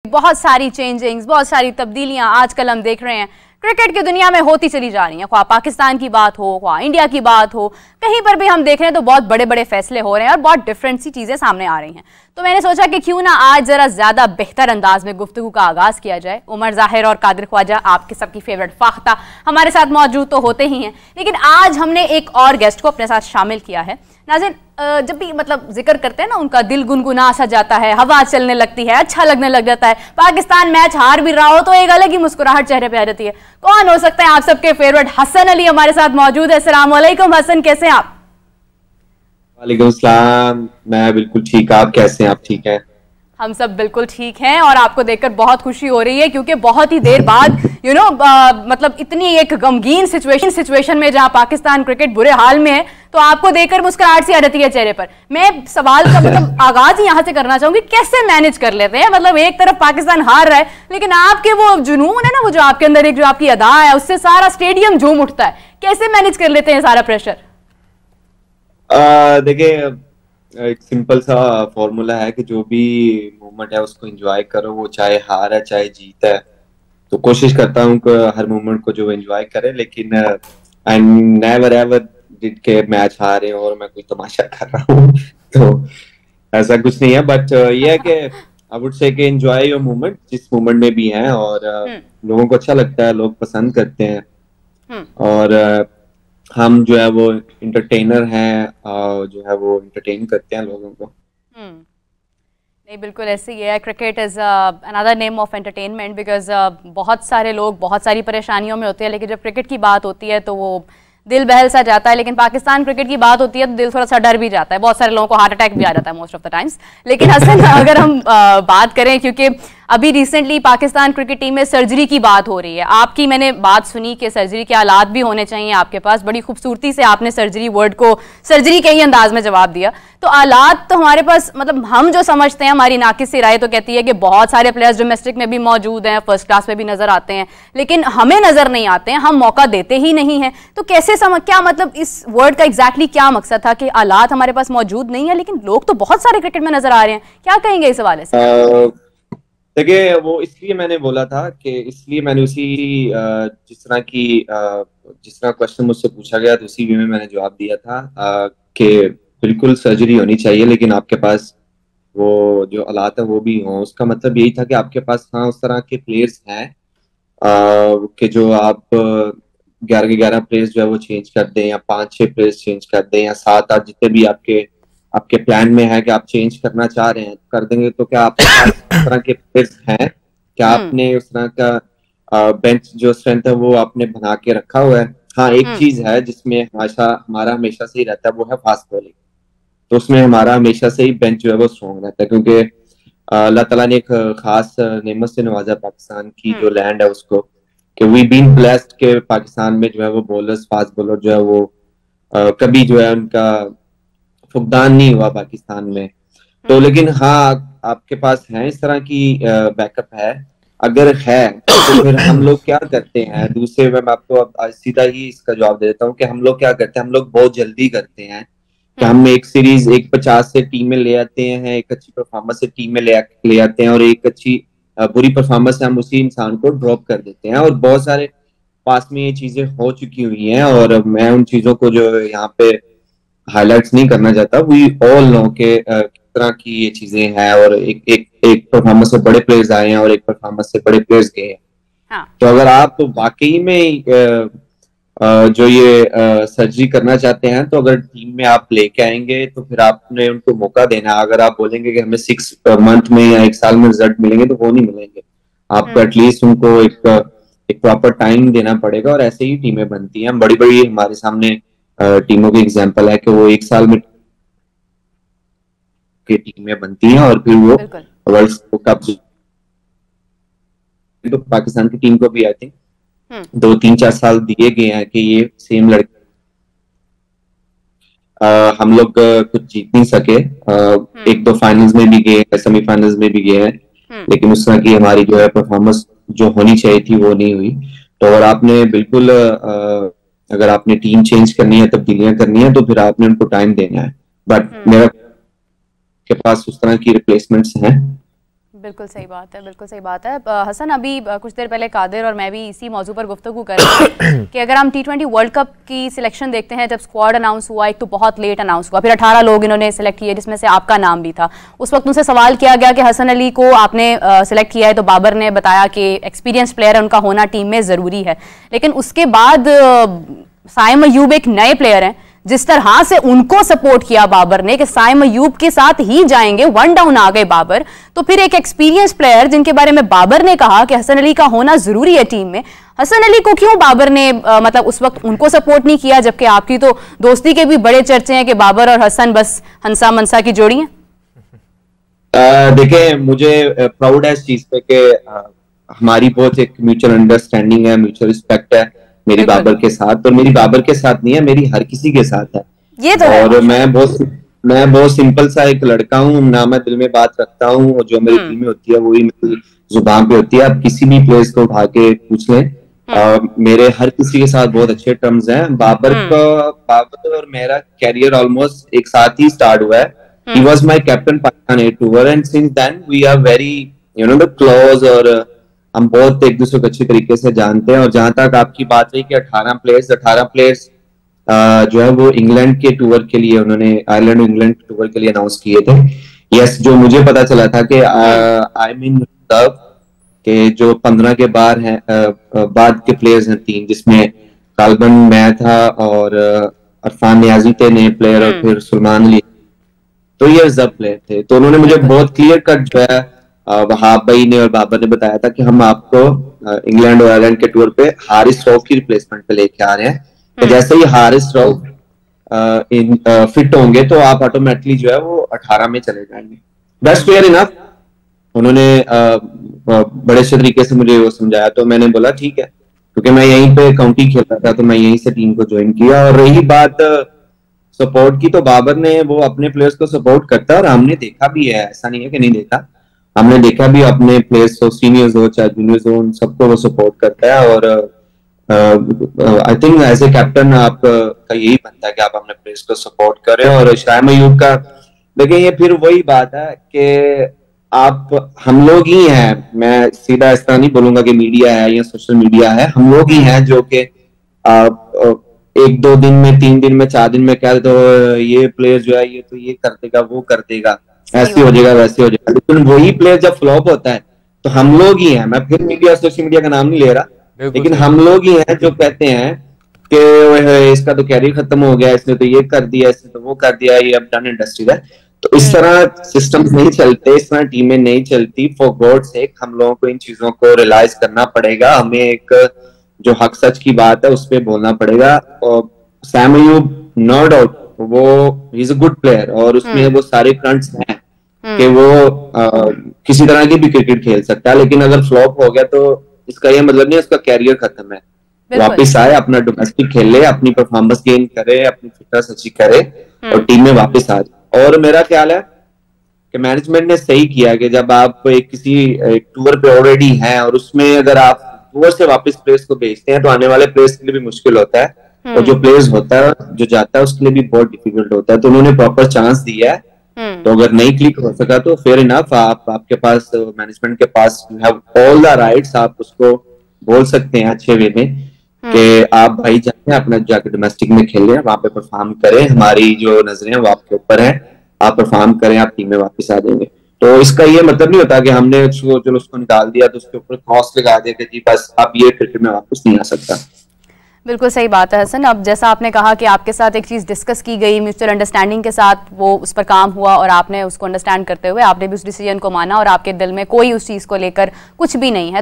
बहुत सारी चेंजिंग्स, बहुत सारी तब्दीलियां आजकल हम देख रहे हैं क्रिकेट की दुनिया में होती चली जा रही हैं। ख्वाह पाकिस्तान की बात हो, ख्वाह इंडिया की बात हो, कहीं पर भी हम देख रहे हैं तो बहुत बड़े बड़े फैसले हो रहे हैं और बहुत डिफरेंट सी चीजें सामने आ रही हैं। तो मैंने सोचा कि क्यों ना आज जरा ज्यादा बेहतर अंदाज में गुफ्तगू का आगाज किया जाए। उमर जाहिर और कादिर ख्वाजा आपके सबकी फेवरेट फाख्ता हमारे साथ मौजूद तो होते ही हैं, लेकिन आज हमने एक और गेस्ट को अपने साथ शामिल किया है। नाज़रीन, जब भी मतलब जिक्र करते हैं ना, उनका दिल गुनगुना सा जाता है, हवा चलने लगती है, अच्छा लगने लग जाता है। पाकिस्तान मैच हार भी रहा हो तो एक अलग ही मुस्कुराहट चेहरे पे आ जाती है। कौन हो सकता है आप सबके फेवरेट हसन अली हमारे साथ मौजूद है। अस्सलाम वालेकुम हसन, कैसे हैं आप? वालेकुम सलाम, मैं बिल्कुल ठीक। आप कैसे हैं? आप ठीक हैं? हम सब बिल्कुल ठीक हैं और आपको देखकर बहुत खुशी हो रही है क्योंकि बहुत ही देर बाद मतलब इतनी एक गमगीन सिचुएशन में जहां पाकिस्तान क्रिकेट बुरे हाल में है तो आपको देखकर मुस्कुराहट सी आ जाती है चेहरे पर। मैं सवाल का मतलब आगाज ही यहां से करना चाहूंगी, कैसे मैनेज कर लेते हैं? मतलब एक तरफ पाकिस्तान हार रहा है लेकिन आपके वो जुनून है ना, वो जो आपके अंदर एक जो आपकी अदा है उससे सारा स्टेडियम झूम उठता है। कैसे मैनेज कर लेते हैं सारा प्रेशर? देखिए, एक सिंपल सा फॉर्मूला है कि जो भी मोमेंट है उसको एंजॉय करो, वो चाहे हार है चाहे जीत है। तो कोशिश करता हूँ कि हर मोमेंट को जो एंजॉय करे, लेकिन आई नेवर एवर डिड के मैच हारे और मैं कोई तमाशा कर रहा हूँ तो ऐसा कुछ नहीं है। बट ये है कि आई वुड से कि एंजॉय योर मोमेंट, जिस मोमेंट में भी है, और लोगों को अच्छा लगता है, लोग पसंद करते हैं और हम जो है वो इंटरटेनर हैं, जो है वो इंटरटेन करते हैं लोगों को। नहीं, बिल्कुल ऐसे ही है। Cricket is another name of entertainment because बहुत सारे लोग बहुत सारी परेशानियों में होते हैं, लेकिन जब क्रिकेट की बात होती है तो वो दिल बहल सा जाता है। लेकिन पाकिस्तान क्रिकेट की बात होती है तो दिल थोड़ा सा डर भी जाता है, बहुत सारे लोगों को हार्ट अटैक भी आ जाता है मोस्ट ऑफ द टाइम्स। लेकिन हसन, अगर हम बात करें, क्योंकि अभी रिसेंटली पाकिस्तान क्रिकेट टीम में सर्जरी की बात हो रही है, आपकी मैंने बात सुनी कि सर्जरी के आलात भी होने चाहिए आपके पास। बड़ी खूबसूरती से आपने सर्जरी वर्ड को सर्जरी के ही अंदाज में जवाब दिया। तो आलात तो हमारे पास, मतलब हम जो समझते हैं, हमारी नाकिस सी राय तो कहती है कि बहुत सारे प्लेयर्स डोमेस्टिक में भी मौजूद हैं, फर्स्ट क्लास में भी नजर आते हैं, लेकिन हमें नजर नहीं आते हैं, हम मौका देते ही नहीं हैं। तो कैसे क्या मतलब इस वर्ड का एग्जैक्टली क्या मकसद था कि आलात हमारे पास मौजूद नहीं है लेकिन लोग तो बहुत सारे क्रिकेट में नजर आ रहे हैं? क्या कहेंगे इस हवाले से? देखिए, वो इसलिए मैंने बोला था कि इसलिए मैंने उसी जिस तरह क्वेश्चन मुझसे पूछा गया तो उसी वे में मैंने जवाब दिया था कि बिल्कुल सर्जरी होनी चाहिए, लेकिन आपके पास वो जो हालात है वो भी हों। उसका मतलब यही था कि आपके पास हाँ उस तरह के प्लेयर्स हैं कि जो आप 11 के 11 प्लेयर्स जो है वो चेंज कर दें, या 5-6 प्लेयर्स चेंज कर दें, या 7-8 जितने भी आपके प्लान में है कि आप चेंज करना चाह रहे हैं कर देंगे। तो क्या आपके पास उस तरह के प्लेयर्स हैं? क्या आपने उस तरह का बेंच जो स्ट्रेंथ है वो आपने बना के रखा हुआ है? हाँ, एक चीज है जिसमें हमारा हमेशा से ही रहता है, वो है फास्ट बॉलिंग। तो उसमें हमारा हमेशा से ही बेंच जो है वो स्ट्रॉन्ग रहता है, क्योंकि अल्लाह ताला ने एक खास नेमत से नवाजा पाकिस्तान की जो लैंड है उसको, कि वी बीन ब्लेस्ड के पाकिस्तान में जो है वो बॉलर्स, फास्ट बॉलर जो है वो कभी जो है उनका फुकदान नहीं हुआ पाकिस्तान में। तो लेकिन हाँ, आपके पास है इस तरह की बैकअप है? अगर है तो फिर हम लोग क्या करते हैं? दूसरे में मैं आपको सीधा ही इसका जवाब दे देता हूँ कि हम लोग क्या करते हैं, हम लोग बहुत जल्दी करते हैं कि हम एक सीरीज 150 से टीम में ले आते हैं, एक अच्छी परफॉर्मेंस से टीम में ले आते हैं, और एक अच्छी बुरी परफॉर्मेंस से हम उसी इंसान को ड्रॉप कर देते हैं। और बहुत सारे पास में ये चीजें हो चुकी हुई हैं और मैं उन चीजों को जो यहाँ पे हाईलाइट्स नहीं करना चाहता। वी ऑल नो के किस तरह की ये चीजें हैं, और एक परफॉर्मेंस से बड़े प्लेयर्स आए हैं और एक परफॉर्मेंस से बड़े प्लेयर्स गए हैं। हाँ। तो अगर आप वाकई में जो ये सर्जरी करना चाहते हैं तो अगर टीम में आप लेके आएंगे तो फिर आपने उनको मौका देना। अगर आप बोलेंगे कि हमें 6 मंथ में या 1 साल में रिजल्ट मिलेंगे तो वो नहीं मिलेंगे। आपको एटलीस्ट उनको एक प्रॉपर टाइम देना पड़ेगा, और ऐसे ही टीमें बनती हैं। बड़ी बड़ी हमारे सामने टीमों की एग्जांपल है कि वो 1 साल में की टीमें बनती हैं और फिर वो वर्ल्ड कप। तो पाकिस्तान की टीम को भी आई थिंक 2-3-4 साल दिए गए हैं कि ये सेम लड़के हम लोग कुछ जीत नहीं सके। 1-2 फाइनल्स में भी गए, सेमीफाइनल्स में भी गए हैं, लेकिन उस तरह की हमारी जो है परफॉर्मेंस जो होनी चाहिए थी वो नहीं हुई। तो अगर आपने बिल्कुल अगर आपने टीम चेंज करनी है, तब्दीलियां करनी है, तो फिर आपने उनको टाइम देना है। बट मेरा के पास उस तरह की रिप्लेसमेंट्स हैं बिल्कुल सही बात है, बिल्कुल सही बात है। हसन, अभी कुछ देर पहले कादिर और मैं भी इसी मौजू पर गुफ्तगू कर रहे थे कि अगर हम T20 वर्ल्ड कप की सिलेक्शन देखते हैं, जब स्क्वाड अनाउंस हुआ, एक तो बहुत लेट अनाउंस हुआ, फिर 18 लोग इन्होंने सेलेक्ट किए जिसमें से आपका नाम भी था। उस वक्त उनसे सवाल किया गया कि हसन अली को आपने सेलेक्ट किया है, तो बाबर ने बताया कि एक्सपीरियंस प्लेयर है, उनका होना टीम में ज़रूरी है। लेकिन उसके बाद साइम अयूब एक नए प्लेयर हैं, जिस तरह से उनको सपोर्ट किया बाबर ने कि साइम अयूब के साथ ही जाएंगे, 1 डाउन आ गए बाबर, तो फिर एक एक्सपीरियंस प्लेयर जिनके बारे में बाबर ने कहा कि हसन अली का होना जरूरी है टीम में, हसन अली को क्यों बाबर ने मतलब उस वक्त उनको सपोर्ट नहीं किया, जबकि आपकी तो दोस्ती के भी बड़े चर्चे हैं कि बाबर और हसन बस हंसा मनसा की जोड़ी है। देखिए, मुझे प्राउड है इस चीज पे कि हमारी बहुत एक म्यूचुअल अंडरस्टैंडिंग है, म्यूचुअल रिस्पेक्ट है मेरी बाबर के साथ। और मेरी बाबर के साथ नहीं है, मेरी हर किसी के साथ है। ये तो और मैं बहुत सिंपल सा एक लड़का हूँ, ना मैं दिल में बात रखता हूँ, और जो मेरी दिल में होती है वही मेरी जुबान पे होती है। आप किसी भी प्लेस को उठा के पूछ लें, मेरे हर किसी के साथ बहुत अच्छे टर्म्स हैं। बाबर और मेरा कैरियर ऑलमोस्ट एक साथ ही स्टार्ट हुआ है। He was my captain Pakistan A tour, and since then we are very close, और हम बहुत एक दूसरे को अच्छी तरीके से जानते हैं। और जहां तक आपकी बात रही कि 18 प्लेयर्स जो है वो इंग्लैंड के टूर के लिए, उन्होंने आयरलैंड इंग्लैंड टूर के लिए अनाउंस किए थे। यस, जो मुझे पता चला था कि आई मीन के जो 15 के बाद के प्लेयर्स हैं 3, जिसमें काल्बन, मैं था और अरफान नियाजी थे नए प्लेयर, और फिर सलमान अली, तो ये रिजर्व प्लेयर थे। तो उन्होंने मुझे बहुत क्लियर कट जो है वहाब भाई ने और बाबर ने बताया था कि हम आपको इंग्लैंड और आयरलैंड के टूर पे हारिस रऊफ की रिप्लेसमेंट पे लेके आ रहे हैं। तो जैसे ही हारिस रऊफ फिट होंगे तो आप ऑटोमेटिकली जो है वो 18 में चले जाएंगे। That's fair enough. उन्होंने बड़े अच्छे तरीके से मुझे वो समझाया, तो मैंने बोला ठीक है, क्योंकि मैं यहीं पे काउंटी खेल रहा था, तो मैं यहीं से टीम को ज्वाइन किया। और रही बात सपोर्ट की, तो बाबर ने वो अपने प्लेयर्स को सपोर्ट करता है, और हमने देखा भी है, ऐसा नहीं है कि नहीं देखा, हमने देखा भी अपने प्लेयर्स को, सीनियर्स हो चाहे जूनियर्स हो, उन सबको वो सपोर्ट करता है। और I think as a captain आपका यही बनता है कि आप अपने प्लेयर्स को सपोर्ट करें। और शायम अयूब का देखिए, ये फिर वही बात है कि हम लोग ही हैं, मैं सीधा इस तरह नहीं बोलूंगा कि मीडिया है या सोशल मीडिया है, हम लोग ही हैं जो कि 1-2 दिन में, 3 दिन में, 4 दिन में कह दो ये प्लेयर जो है ये तो ये कर देगा, वो कर देगा, ऐसे हो जाएगा, वैसे हो जाएगा। लेकिन वही प्लेयर जब फ्लॉप होता है तो हम लोग ही हैं, मैं फिर मीडिया सोशल मीडिया का नाम नहीं ले रहा, लेकिन हम लोग ही हैं जो कहते हैं कि इसका तो कैरियर खत्म हो गया, इसने तो ये कर दिया, इसने तो वो कर दिया, ये अब डन इंडस्ट्री है। तो इस तरह सिस्टम नहीं चलते, इस तरह टीमें नहीं चलती। फॉर गॉड सेक हम लोगों को इन चीजों को रियलाइज करना पड़ेगा। हमें एक जो हक सच की बात है उस पर बोलना पड़ेगा। और सैम अयूब नो डाउट वो ही इज अ गुड प्लेयर, और उसमें वो सारे फ्रंट्स हैं कि वो किसी तरह की भी क्रिकेट खेल सकता है। लेकिन अगर फ्लॉप हो गया तो इसका ये मतलब नहीं उसका कैरियर खत्म है। वापस आए, अपना डोमेस्टिक खेले, अपनी परफॉर्मेंस गेन करे, अपनी फिटनेस अच्छी करे और टीम में वापस आ जाए। और मेरा ख्याल है कि मैनेजमेंट ने सही किया कि जब आप किसी टूर पे ऑलरेडी हैं और उसमें अगर आप टूर से वापस प्लेयर्स को भेजते हैं तो आने वाले प्लेयर्स के लिए भी मुश्किल होता है, और जो प्लेयर्स होता है जो जाता है उसके लिए भी बहुत डिफिकल्ट होता है। तो उन्होंने प्रॉपर चांस दिया है। तो अगर नहीं क्लिक हो सका तो फेयर इनफ, आपके पास मैनेजमेंट के पास you have all the rights, आप उसको बोल सकते हैं अच्छे वे में कि आप भाई जाए अपना जाके डोमेस्टिक में खेलें, वहां पे परफॉर्म करें, हमारी जो नजरें वो आपके ऊपर है, आप परफॉर्म करें, आप टीम में वापस आ जाएंगे। तो इसका ये मतलब नहीं होता कि हमने चलो उसको निकाल दिया तो उसके ऊपर क्रॉस लगा दिया कि जी बस अब ये क्रिकेट में वापस नहीं आ सकता। बिल्कुल सही बात है हसन। अब जैसा आपने कहा कि आपके साथ एक चीज़ डिस्कस की गई, म्यूचुअल अंडरस्टैंडिंग के साथ वो उस पर काम हुआ और आपने उसको अंडरस्टैंड करते हुए आपने भी उस डिसीजन को माना और आपके दिल में कोई उस चीज़ को लेकर कुछ भी नहीं है।